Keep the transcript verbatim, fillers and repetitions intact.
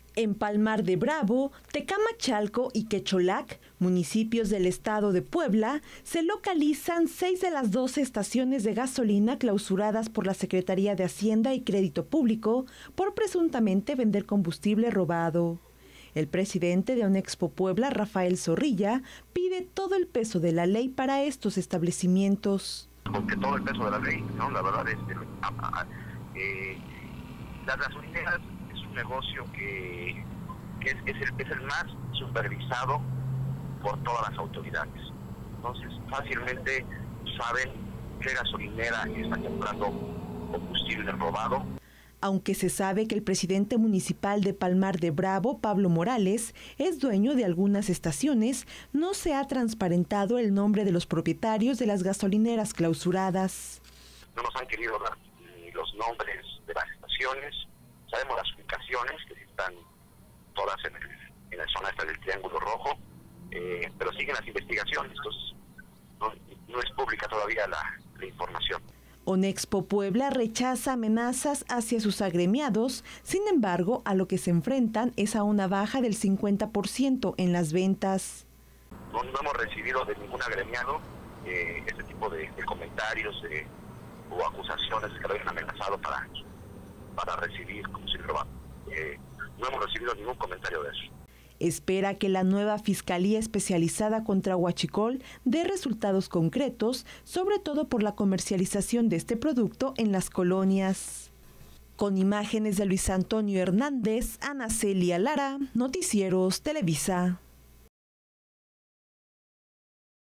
En Palmar de Bravo, Tecamachalco y Quecholac, municipios del estado de Puebla, se localizan seis de las doce estaciones de gasolina clausuradas por la Secretaría de Hacienda y Crédito Público por presuntamente vender combustible robado. El presidente de Onexpo Puebla, Rafael Zorrilla, pide todo el peso de la ley para estos establecimientos. Porque todo el peso de la ley, ¿no? La verdad es que eh, las gasolineras es un negocio que, que es, es, el, es el más supervisado por todas las autoridades. Entonces, fácilmente saben qué gasolinera está comprando combustible robado. Aunque se sabe que el presidente municipal de Palmar de Bravo, Pablo Morales, es dueño de algunas estaciones, no se ha transparentado el nombre de los propietarios de las gasolineras clausuradas. No nos han querido dar ni los nombres de las estaciones, sabemos las ubicaciones, que están todas en, el, en la zona esta del Triángulo Rojo, eh, pero siguen las investigaciones, entonces no, no es pública todavía la, la información. Onexpo Puebla rechaza amenazas hacia sus agremiados, sin embargo, a lo que se enfrentan es a una baja del cincuenta por ciento en las ventas. No, no hemos recibido de ningún agremiado eh, este tipo de, de comentarios eh, o acusaciones que lo hayan amenazado para, para recibir combustible robado. Eh, no hemos recibido ningún comentario de eso. Espera que la nueva Fiscalía Especializada contra Huachicol dé resultados concretos, sobre todo por la comercialización de este producto en las colonias. Con imágenes de Luis Antonio Hernández, Ana Celia Lara, Noticieros Televisa.